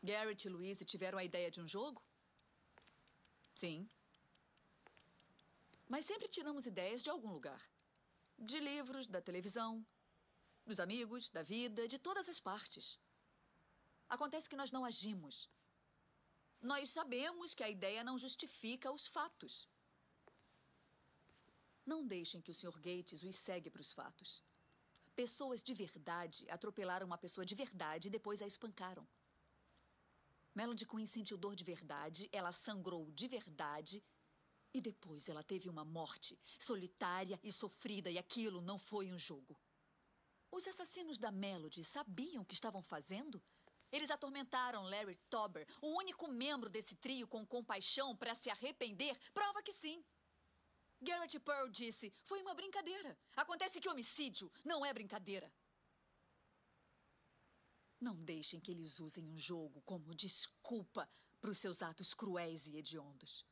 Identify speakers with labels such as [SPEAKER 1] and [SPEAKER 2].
[SPEAKER 1] Garrett e Louise tiveram a ideia de um jogo? Sim. Mas sempre tiramos ideias de algum lugar. De livros, da televisão, dos amigos, da vida, de todas as partes. Acontece que nós não agimos. Nós sabemos que a ideia não justifica os fatos. Não deixem que o Sr. Gates os segue para os fatos. Pessoas de verdade atropelaram uma pessoa de verdade e depois a espancaram. Melody Quinn sentiu dor de verdade, ela sangrou de verdade e depois ela teve uma morte solitária e sofrida e aquilo não foi um jogo. Os assassinos da Melody sabiam o que estavam fazendo? Eles atormentaram Larry Tauber, o único membro desse trio com compaixão para se arrepender? Prova que sim. Garrett Pearl disse, foi uma brincadeira. Acontece que homicídio não é brincadeira. Não deixem que eles usem um jogo como desculpa para os seus atos cruéis e hediondos.